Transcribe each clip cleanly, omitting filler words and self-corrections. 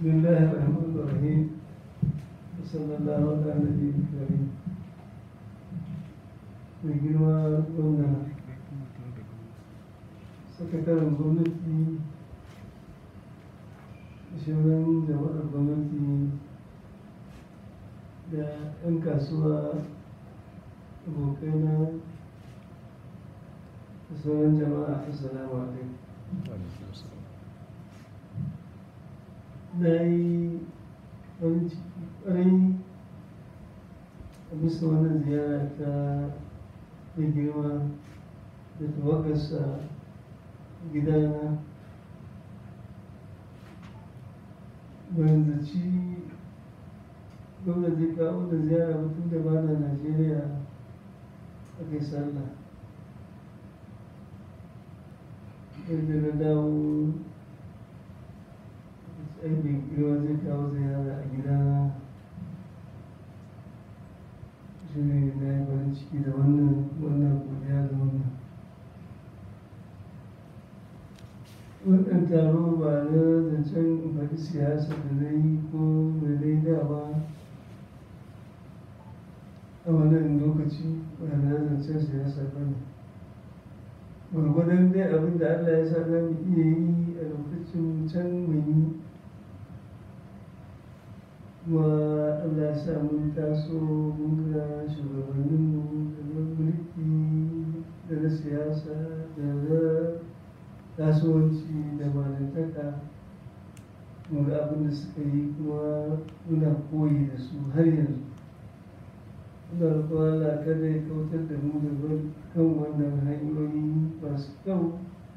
بسم الله الرحمن الرحيم وصلى الله على نبي الكريم mai girma gwamna sakataren gwamnati shirin jama'ar gwamnati da 'yan kasuwa abokaina da sauran jama'a assalamu alaikum. Na yi farin ciki ƙwarai a bisa wannan ziyara ta mai girma da tawagarsa gidana. Ban zaci gwamnati zai kawo da ziyara mutum da ba na Najeriya a kai sallah. Yadda na dawo mai girma zai kawo ziyara a gidana, shi ne na yi farin ciki da wannan godiya da wannan. Wannan taro ba na zancen faɗi siyasa da na yi ko mai dai da ba a wannan lokaci ba na zancen siyasa ba ne. Gwargwadon dai abin da Allah ya sa za mu iya yi a lokacin can mu yi, kuma Allah ya sa mun taso mun ga shugabanninmu da na mulki da na siyasa da na kasuwanci da malantaka, mun ga abin da suka yi kuma muna koyi da su har yanzu. Muna roƙon Allah kada ya kautar da mu daga kan wannan hanyoyi masu kyau.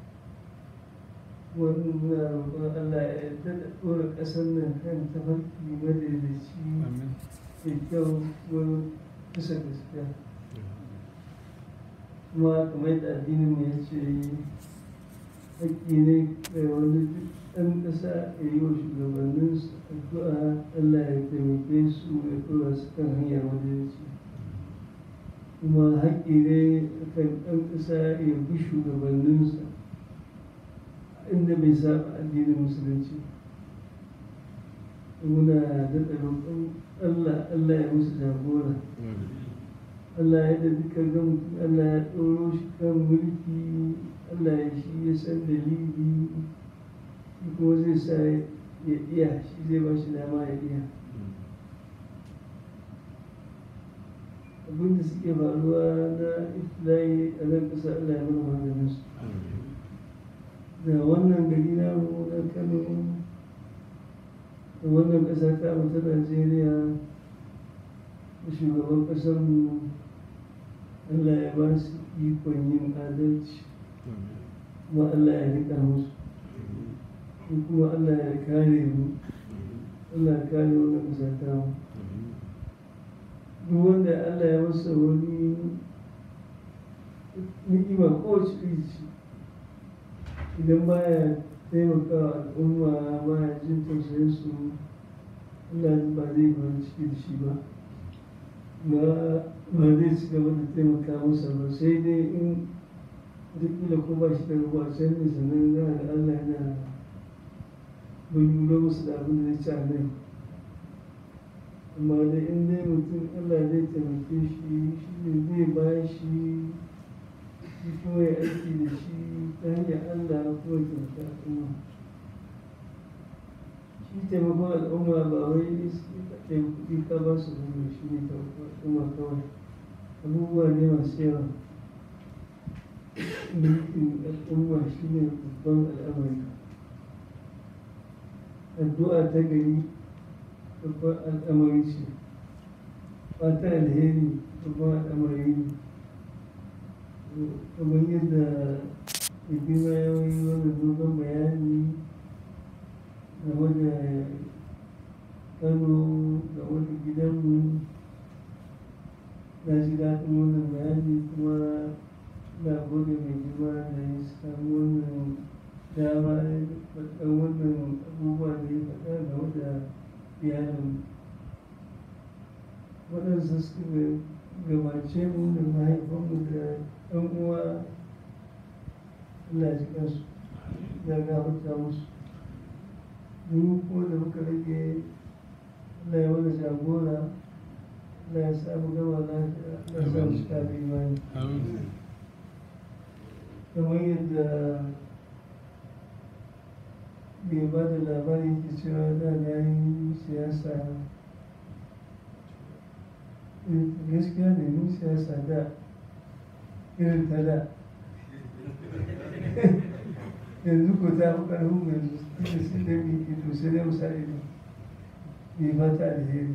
Wannan muna roƙon Allah ya daɗa ɗora ƙasar nan kan tafarki madaidaici mai kyau kuma bisa gaskiya. Kuma kamar yadda addinin mu ya ce haƙƙi ne ga wani duk ɗan ƙasa ya yi wa shugabanninsu addu'a Allah ya taimake su ya ɗora su kan hanya madaidaici. Kuma haƙƙi ne kan ɗan ƙasa ya bi shugabanninsa inda bai saba addinin musulunci. Muna daɗa roƙon Allah ya musu jagora. Allah ya da duka ga mutum Allah ya ɗoro shi kan mulki, Allah ya shi ya san dalili, shi kuma zai sa ya iya, shi zai ba shi dama ya iya. Abin da suke faruwa na iftila'i a nan ƙasa Allah ya mana maganin su. Da wannan gari namu na Kano da wannan ƙasa ta mu ta Najeriya da shugaban ƙasarmu Allah ya ba su ikon yin adalci, kuma Allah ya riƙa musu, kuma Allah ya kare mu, Allah ya kare wannan ƙasa ta mu. Duk wanda Allah ya masa wani ni'ima kowace iri ce, idan baya taimakawa al'umma baya jin tausayin su, Allah ba zai farin ciki da shi ba. Ba zai ci gaba da taimaka masa ba, sai dai in wataƙila ko ba shi da ruwa can ne sannan za a ga Allah yana bayyana musu da abin da zai ci a nan. Amma da in dai mutum Allah zai taimake shi, shi ne zai ba shi kuma ya aiki da shi ta hanyar Allah kuma taimaka al'umma. Shi taimakon al'umma ba wai kai kuɗi ka ba su ne, shi ne taimakon al'umma kawai. Abubuwa ne masu yawa. Mulkin al'umma shi ne babban al'amari. Addu'a ta gari babban al'amari ce. Fata alheri babban al'amari ne. Kamar yadda mai girma ya yi wannan dogon bayani game da Kano, game da gidanmu, na ji daɗin wannan bayani kuma na gode mai girma da ya samu wannan dama ya faɗan wannan abubuwa da ya faɗa game da iyalin. Waɗansu suka gabace mu da mahaifanmu da ɗan uwa, Allah ji kansu ya gafarta musu. mu ko da muka rage Allah ya wani jagora, Allah ya samu gama lafiya, Allah ya samu cika da imani. Kamar yadda mai ba da labari ke cewa da na yi siyasa, gaskiya ne mun siyasa da irin ta da. Yanzu ko ta fi ƙarfin mai zuci sai dai mai ido sai dai musa ido mai fata alheri.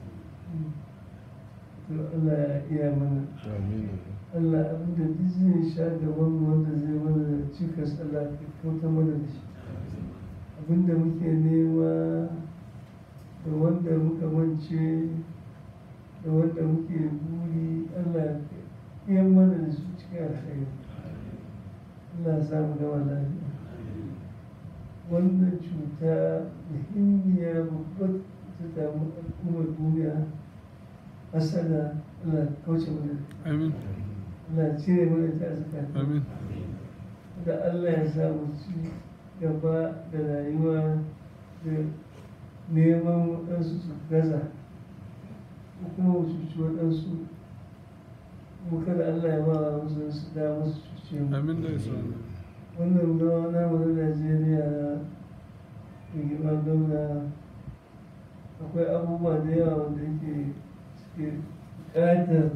To Allah ya iya mana. Allah abinda duk zai sha gaban wanda zai mana cikas Allah ya kauta mana da shi. Abinda muke nema da wanda muka mance da wanda muke buri Allah ya iya mana da su cikin alkhairi. Allah ya samu gama lafiya. Wannan cuta muhimmiya babbar ta damu al'ummar duniya asala Allah ya kauce mana. Amin. Allah ya cire mana ta zakata. Amin. Da Allah ya samu ci gaba da rayuwa da neman waɗansu su gaza ko kuma mu cuci waɗansu kuma kada Allah ya ba musu su da musu cuce mu. Amin da isa. Wannan gawa namu na Najeriya da girma gwamna akwai abubuwa da yawa wanda yake suke buƙatar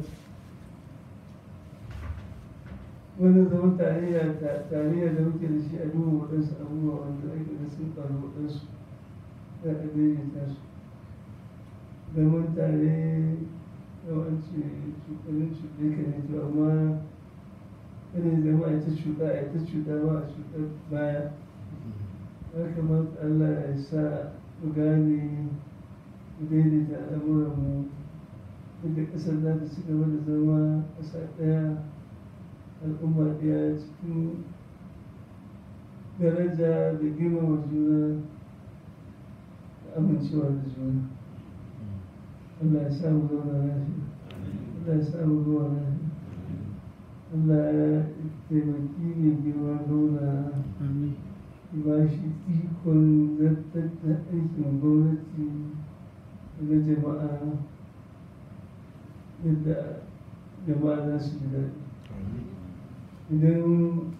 wani zama tarayya da muke da shi a duba waɗansu abubuwa wanda ake da sun faru waɗansu da a daidaita su. Zaman tare yawanci cuɗanin cuɗe ka ne to amma irin zama a ta cuɗa ma a cuɗar baya. Ya kamata Allah ya sa mu gane mu daidaita al'amuranmu inda ƙasar za ta ci gaba da zama ƙasa ɗaya al'umma ɗaya cikin daraja da girmama juna da amincewa da juna. Allah ya samu zauna lafiya. Allah ya samu zuwa lafiya. Allah ya taimaki mai girma zauna ba shi ikon zartar da aikin gwamnati da jama'a yadda jama'a za su ji daɗi. Idan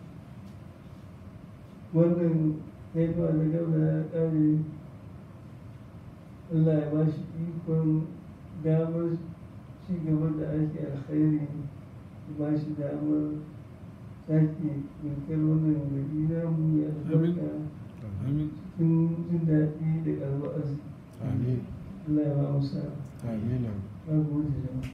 wannan haifa da gauna ya ƙare Allah ya ba shi ikon damar ci gaba da aiki alkhairi ya ba shi damar sake yankar wannan gari namu ya albarka cikin jin daɗi da ƙarfi arziki. Allah ya ba mu sa'a. Na gode jama'a.